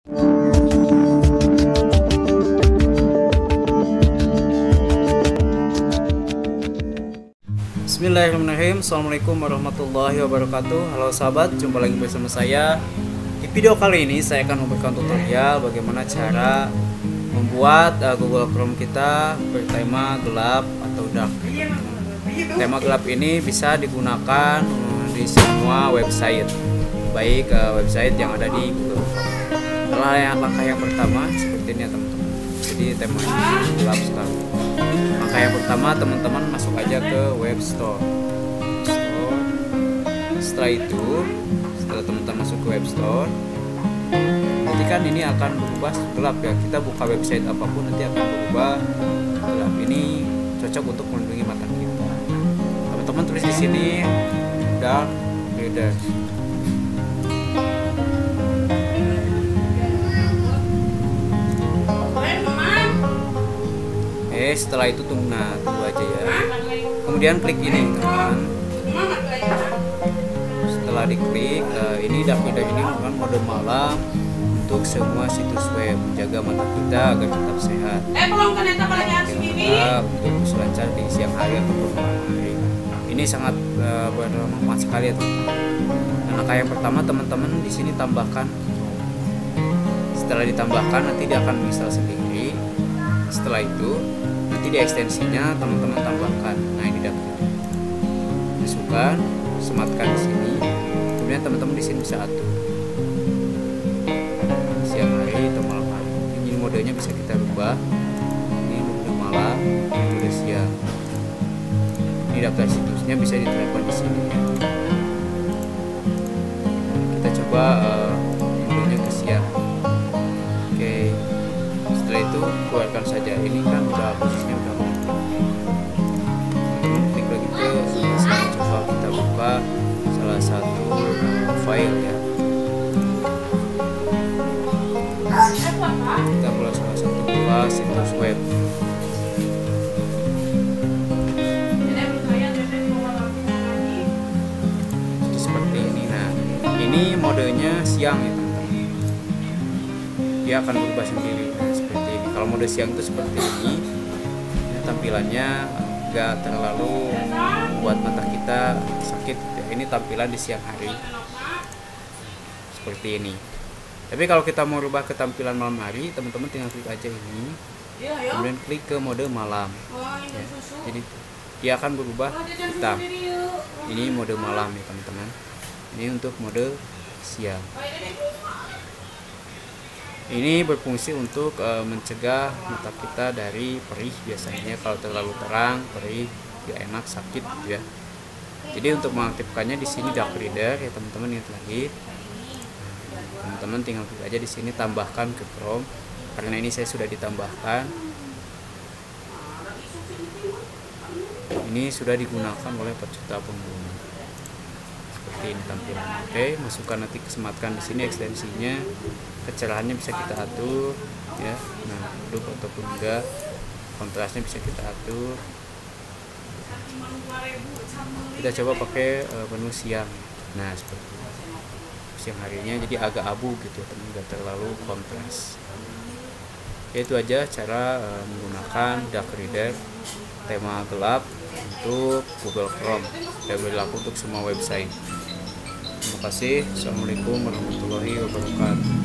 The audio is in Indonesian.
Bismillahirrahmanirrahim. Assalamualaikum warahmatullahi wabarakatuh. Halo sahabat, jumpa lagi bersama saya. Di video kali ini saya akan memberikan tutorial bagaimana cara membuat Google Chrome kita bertema gelap atau dark. Tema gelap ini bisa digunakan di semua website, baik website yang ada di Google Chrome. Langkah yang pertama seperti ini ya teman-teman. Jadi temanya gelap sekali. Langkah yang pertama teman-teman masuk aja ke web store. Setelah itu, setelah teman-teman masuk ke web store, nanti kan ini akan berubah gelap ya. Kita buka website apapun nanti akan berubah gelap. Ini cocok untuk melindungi mata kita. Teman-teman tulis di sini dark reader. Setelah itu tunggu aja ya. Kemudian klik ini teman-teman. Setelah diklik, ini dark reader ini merupakan mode malam untuk semua situs web, menjaga mata kita agar tetap sehat. Untuk lancar di siang hari ataupun malam hari. Ini sangat bermanfaat sekali ya teman-teman. Dan langkah yang pertama teman-teman di sini tambahkan. Setelah ditambahkan nanti dia akan menginstal sendiri. Setelah itu nanti di ekstensinya teman-teman tambahkan. Nah ini dapat masukkan, sematkan di sini. Kemudian teman-teman di sini bisa atur siang hari atau malam hari. Ini modenya bisa kita rubah. Ini mode malam, ini mode siang. Ini daftar situsnya bisa diterapkan di sini ya. Kita coba modenya ke siang. Oke. Setelah itu keluarkan saja. Ini kan udah posisinya udah klik lagi ke sini. Coba kita buka salah satu file ya. Kita buka salah satu situs web. Seperti ini. Nah, ini modenya siang ya teman-teman. Dia akan berubah sendiri. Kalau mode siang itu seperti ini ya, tampilannya enggak terlalu buat mata kita sakit ya. Ini tampilan di siang hari seperti ini. Tapi kalau kita mau rubah ke tampilan malam hari, teman-teman tinggal klik aja ini, kemudian klik ke mode malam ya. Jadi dia akan berubah hitam. Ini mode malam ya teman-teman. Ini untuk mode siang. Ini berfungsi untuk mencegah mata kita dari perih. Biasanya kalau terlalu terang, perih, gak enak, sakit gitu ya. Jadi untuk mengaktifkannya di sini dark reader ya teman-teman, ingat lagi. Teman-teman tinggal klik aja di sini, tambahkan ke Chrome. Karena ini saya sudah ditambahkan. Ini sudah digunakan oleh peserta pengguna. Seperti ini tampilan. Oke, masukkan nanti sematkan di sini ekstensinya. Kecerahannya bisa kita atur ya. Nah, redup ataupun enggak. Kontrasnya bisa kita atur. Kita coba pakai menu siang. Nah, seperti ini. Siang harinya jadi agak abu gitu, tapi enggak terlalu kontras. Oke, itu aja cara menggunakan dark reader tema gelap untuk Google Chrome. Dan berlaku untuk semua website. Terima kasih. Assalamualaikum warahmatullahi wabarakatuh.